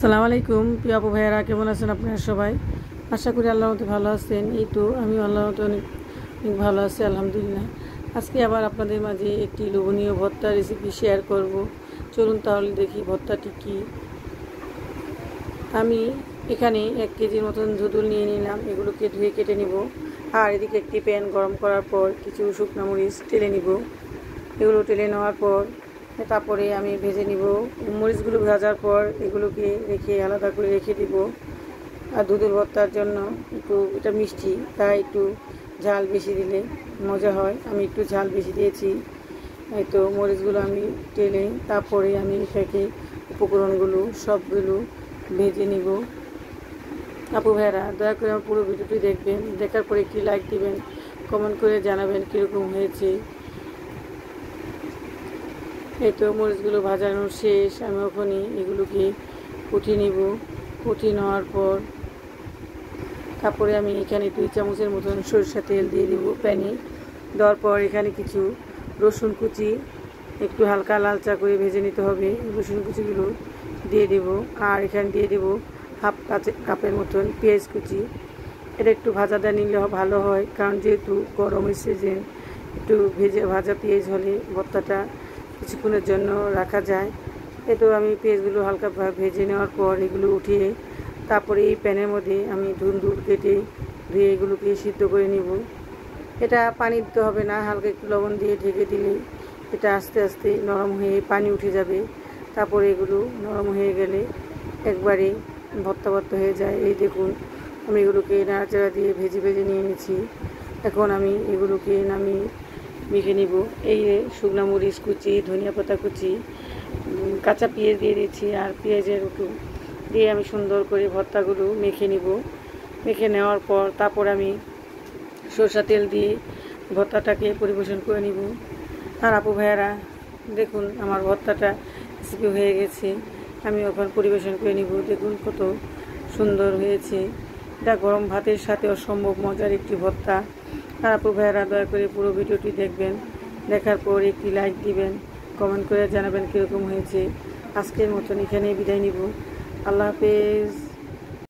আসসালামু আলাইকুম প্রিয় আপু ভাইয়েরা, কেমন আছেন আপনারা সবাই? আশা করি আল্লাহর মতো ভালো আছেন। এই তো আমি আল্লাহর মতো অনেক ভালো আছি, আলহামদুলিল্লাহ। আজকে আবার আপনাদের মাঝে একটি লোভনীয় ভর্তা রেসিপি শেয়ার করব। চলুন তাহলে দেখি ভর্তাটি কী। আমি এখানে 1 কেজির মতন ধুদুল নিয়ে নিলাম, এগুলোকে ধুয়ে কেটে নিব। আর এদিকে একটি প্যান গরম করার পর কিছু শুকনো মরিচ টেলে নিব। এগুলো টেলে নেওয়ার পর তারপরে আমি ভেজে নিব। মরিচগুলো ভাজার পর এগুলোকে রেখে আলাদা করে রেখে দিব। আর দুধের ভর্তার জন্য একটু এটা মিষ্টি, তাই একটু ঝাল বেশি দিলে মজা হয়। আমি একটু ঝাল বেশি দিয়েছি। এই তো মরিচগুলো আমি টেলে তারপরে আমি এটাকে উপকরণগুলো সবগুলো ভেজে নিব। আপু ভাইয়েরা, দয়া করে আমার পুরো ভিডিওটি দেখবেন, দেখার পরে একটি লাইক দিবেন, কমেন্ট করে জানাবেন কীরকম হয়েছে। এই তো মরিচগুলো ভাজানো শেষ। আমি ওখানে এগুলোকে উঠিয়ে নিব। উঠিয়ে নেওয়ার পর তারপরে আমি এখানে 2 চামচের মতন সরিষা তেল দিয়ে দিব প্যানে। দেওয়ার পর এখানে কিছু রসুন কুচি একটু হালকা লালচা করে ভেজে নিতে হবে। রসুন কুচিগুলো দিয়ে দেব। আর এখানে দিয়ে দেব হাফ কাপের মতন পেঁয়াজ কুচি। এটা একটু ভাজাটা নিলে ভালো হয়, কারণ যেহেতু গরমের সিজন একটু ভাজা পেঁয়াজ হলে ভর্তাটা কিছুক্ষণের জন্য রাখা যায়। এতো আমি পেঁয়াজগুলো হালকা ভেজে নেওয়ার পর এগুলো উঠিয়ে তারপরে এই প্যানের মধ্যে আমি ধুন্দুল কেটে ধুয়ে এগুলোকে সিদ্ধ করে নিব। এটা পানি দিতে হবে না, হালকা একটু লবণ দিয়ে ঢেকে দিলে এটা আস্তে আস্তে নরম হয়ে পানি উঠে যাবে। তারপরে এগুলো নরম হয়ে গেলে একবারে ভর্তা হয়ে যায়। এই দেখুন, আমি এগুলোকে নাড়াচাড়া দিয়ে ভেজে নিয়ে নিয়েছি। এখন আমি এগুলোকে নামিয়ে মেখে নিব। এই শুকনো মরিচ কুচি, ধনিয়া পাতা কুচি, কাঁচা পেঁয়াজ দিয়ে দিচ্ছি আর পেঁয়াজের একটু দিয়ে আমি সুন্দর করে ভর্তাগুলো মেখে নিব। মেখে নেওয়ার পর তারপর আমি সরষা তেল দিয়ে ভর্তাটাকে পরিবেশন করে নিব। আর আপু ভাইয়ারা, দেখুন আমার ভর্তাটা রেসিপি হয়ে গেছে। আমি ওখানে পরিবেশন করে নিব। দেখুন কত সুন্দর হয়েছে। এটা গরম ভাতের সাথে অসম্ভব মজার একটি ভর্তা। আর আপু ভাইয়ারা, দয়া করে পুরো ভিডিওটি দেখবেন, দেখার পর একটি লাইক দিবেন, কমেন্ট করে জানাবেন কীরকম হয়েছে। আজকের মতন এখানে বিদায় নিব। আল্লাহ হাফেজ।